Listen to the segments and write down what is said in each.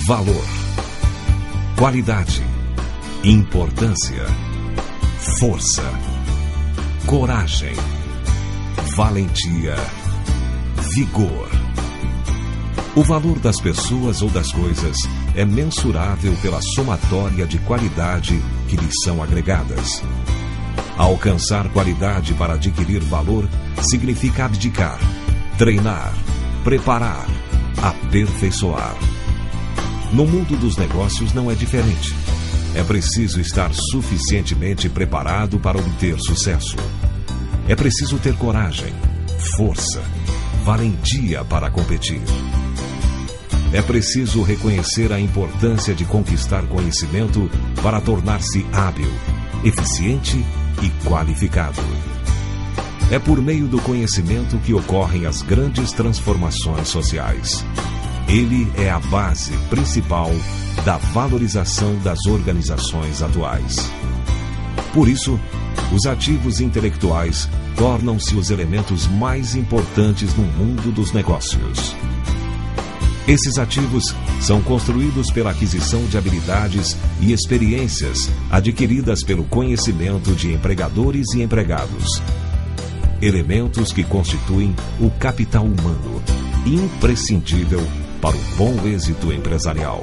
Valor, qualidade, importância, força, coragem, valentia, vigor. O valor das pessoas ou das coisas é mensurável pela somatória de qualidade que lhes são agregadas. Alcançar qualidade para adquirir valor significa abdicar, treinar, preparar, aperfeiçoar. No mundo dos negócios não é diferente. É preciso estar suficientemente preparado para obter sucesso. É preciso ter coragem, força, valentia para competir. É preciso reconhecer a importância de conquistar conhecimento para tornar-se hábil, eficiente e qualificado. É por meio do conhecimento que ocorrem as grandes transformações sociais. Ele é a base principal da valorização das organizações atuais. Por isso, os ativos intelectuais tornam-se os elementos mais importantes no mundo dos negócios. Esses ativos são construídos pela aquisição de habilidades e experiências adquiridas pelo conhecimento de empregadores e empregados. Elementos que constituem o capital humano, imprescindível para o bom êxito empresarial.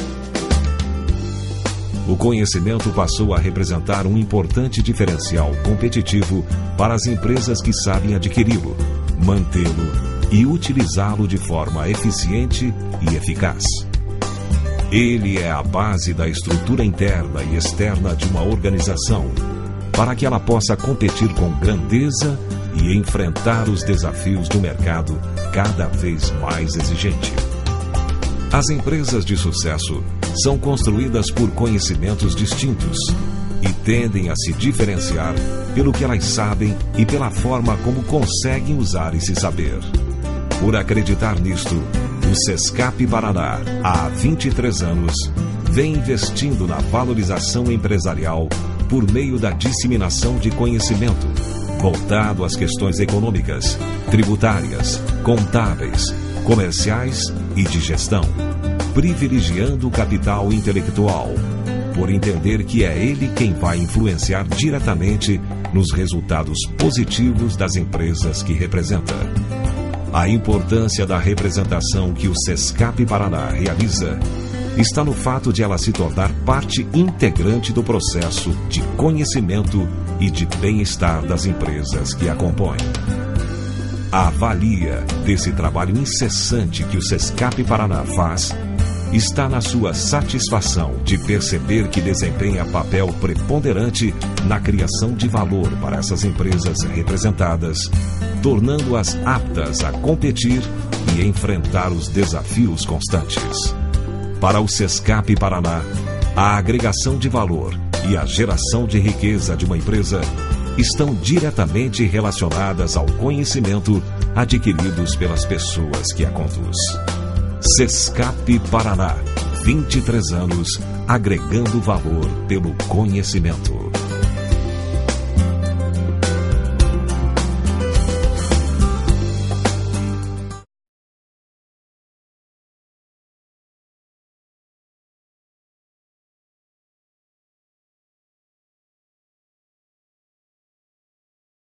O conhecimento passou a representar um importante diferencial competitivo para as empresas que sabem adquiri-lo, mantê-lo e utilizá-lo de forma eficiente e eficaz. Ele é a base da estrutura interna e externa de uma organização, para que ela possa competir com grandeza e enfrentar os desafios do mercado cada vez mais exigente. As empresas de sucesso são construídas por conhecimentos distintos e tendem a se diferenciar pelo que elas sabem e pela forma como conseguem usar esse saber. Por acreditar nisto, o Sescap Paraná, há 23 anos, vem investindo na valorização empresarial por meio da disseminação de conhecimento, voltado às questões econômicas, tributárias, contábeis, comerciais e de gestão, privilegiando o capital intelectual, por entender que é ele quem vai influenciar diretamente nos resultados positivos das empresas que representa. A importância da representação que o Sescap Paraná realiza está no fato de ela se tornar parte integrante do processo de conhecimento e de bem-estar das empresas que a compõem. A valia desse trabalho incessante que o Sescap Paraná faz está na sua satisfação de perceber que desempenha papel preponderante na criação de valor para essas empresas representadas, tornando-as aptas a competir e enfrentar os desafios constantes. Para o Sescap Paraná, a agregação de valor e a geração de riqueza de uma empresa estão diretamente relacionadas ao conhecimento adquiridos pelas pessoas que a conduz. Sescap Paraná, 23 anos, agregando valor pelo conhecimento.